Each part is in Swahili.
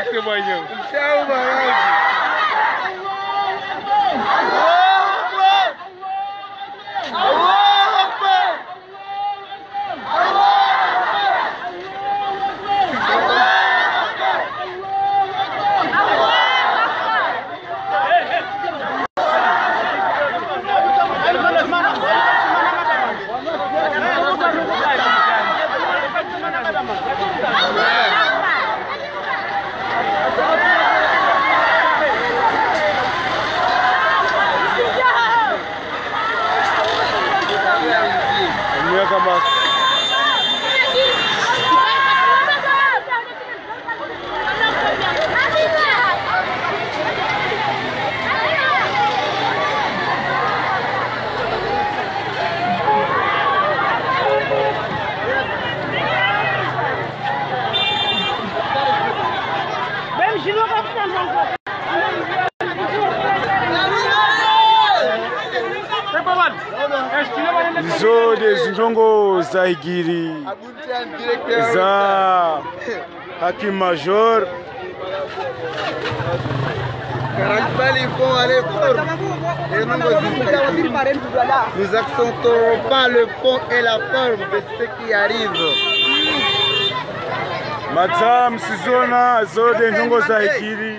direct mwenyewe. Zo dezinjongo za Igiri za Hakim Major. Nous accentuerons pas le fond et la forme de ce qui arrive. Madam Sizona zo dezinjongo za Igiri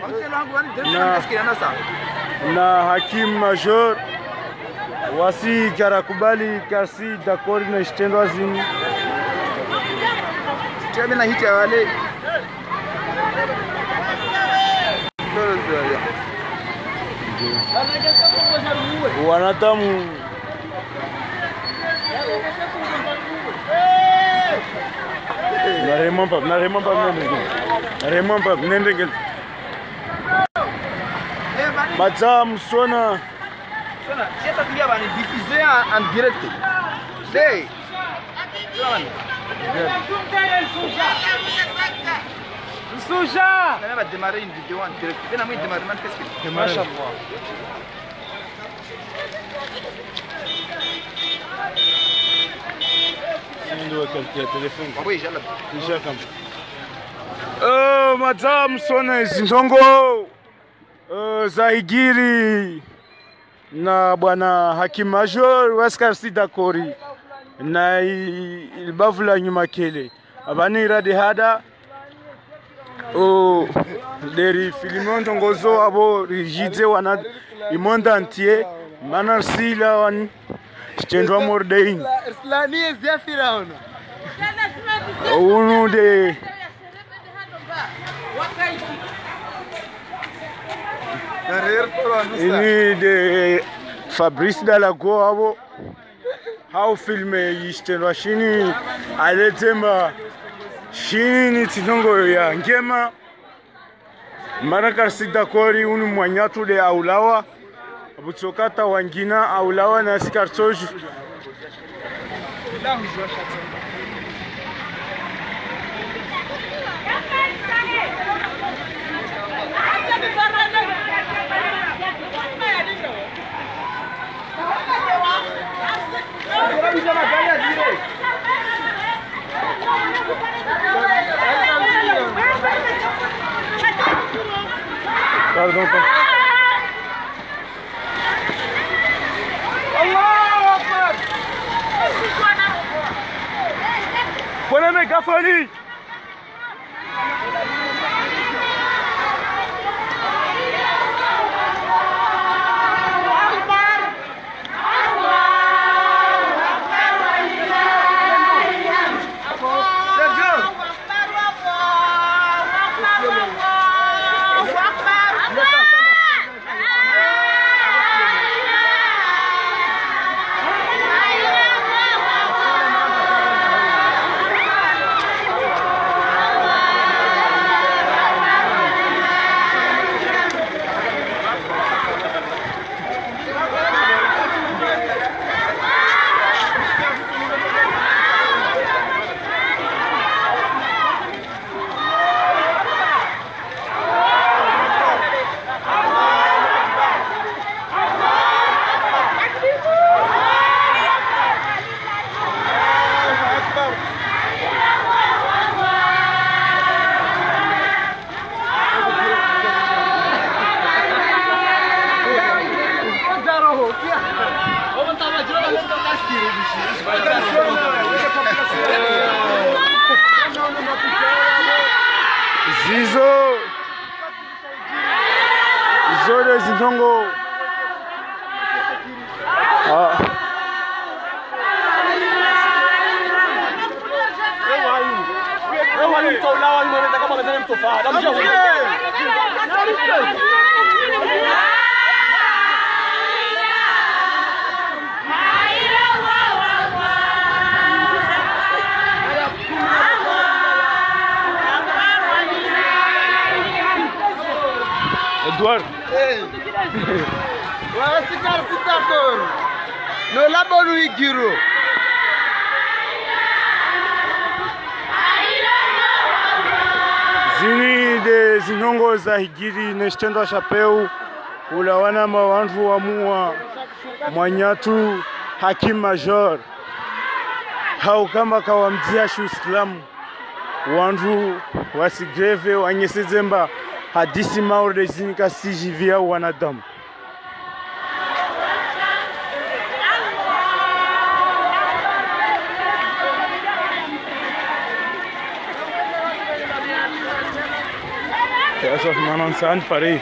na Hakim Major wasi karakubali kasi dakori na ishtendo zini chama na hiti wale wanatamu na remember nendengel Madam Sona c'est à dire qu'on diffusé en direct. Hey. Souja. On va démarrer une vidéo en direct. On va démarrer qu'est-ce que Machallah. Oui, oh, Madam Sona Zinjongo za Igiri na bwana Hakim Major waskar sidakori na ilbavula nyuma kele abani radi hada o deri filimon tongozo abo rigide wana imonda entier manar sila wan chendwa mordein islami zafira ona unu de ini de Fabrice Dalago abo how filme yishtenwa shini aletemba shini tinongo ya ngema maraka sidakori unu mwanyatu de aulawa abutsokata wangina aulawa na sikartoju Pardon. Allahu Akbar. Poneme gafali. izo zintongo Eduardo. No labo Luigiro. Zini de zinongo za higiri nestendo chapeu ulawana mawandu wa mua mwanyatu hakim major hau kama kawamdia shu islamu wandu wasigreve wanyesezemba hadisi maure zini kasijivia wanadamu. Eso es manon san pare.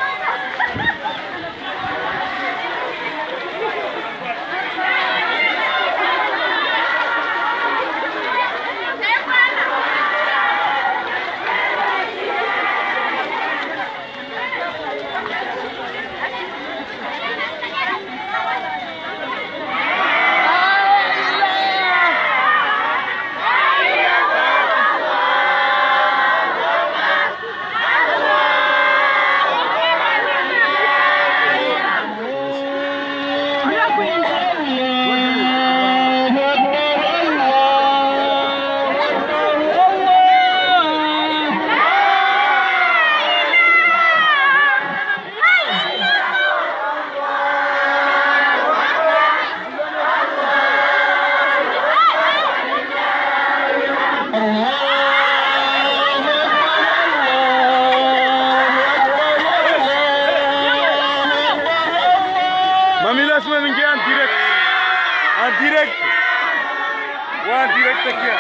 Mamilas meninggi en direct, wah direct aquí.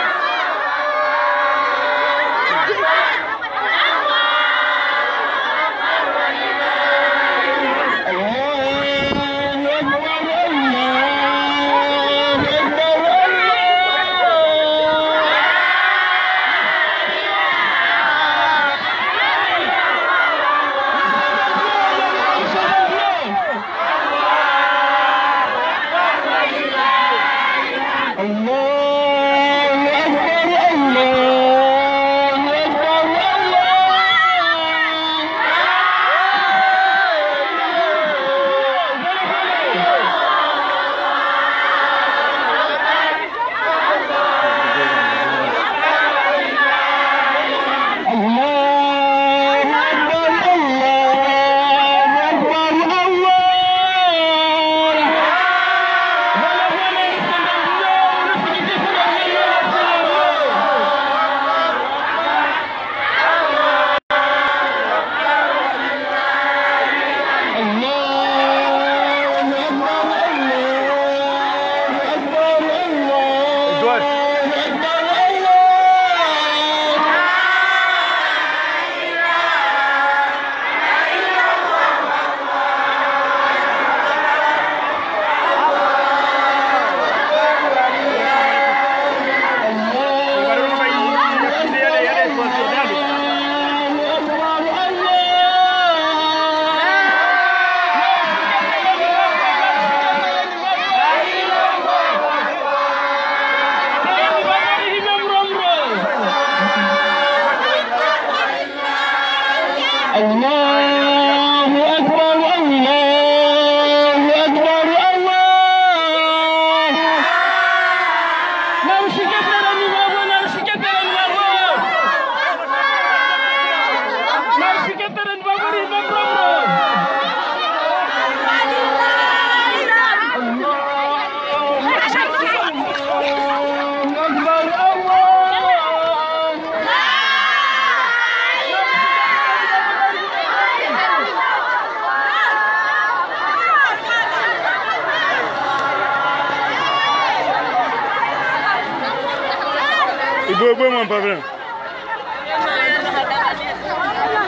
Ibu-ibu mau apa, Bro?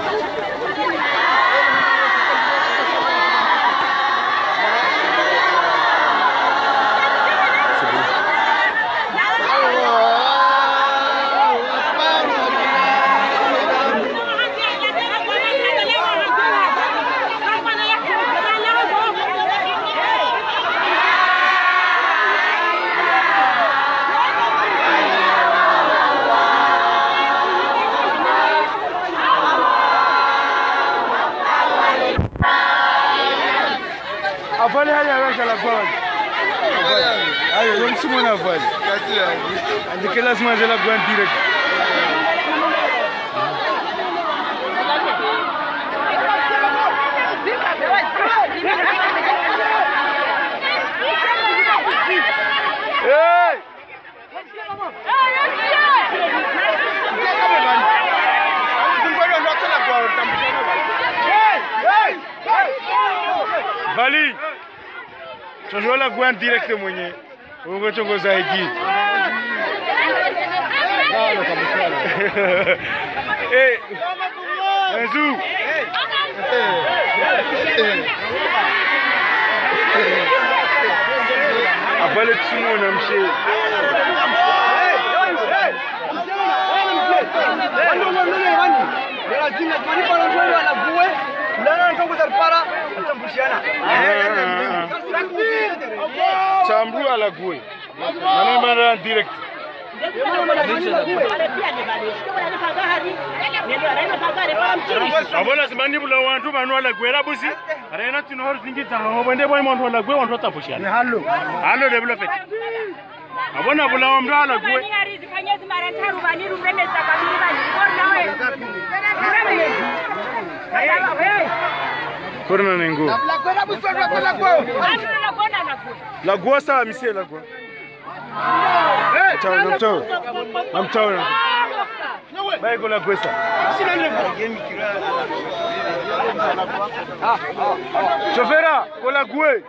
Avale hali arasha la kwa. Ayo, yom simona avale. Andike lazima zela kwa direct. Hey! Bali. Chonjo la gwan direct mwenye. Ungo chongo za hiki. Eh. Enzu. Avale tsumo na mshe. Chambru ala gue. Mana mana direct. Abona simani bula wantu banu ala gue la busi. Arena tino hor singi tango bende boy monto ala gue wantu tapushana. Hallo. Hallo develop. Abona bula wamra ala gue. Corna nengo. La gua sa misie la gua. I'm telling you. Vai con la questa. Chofera, con la gue.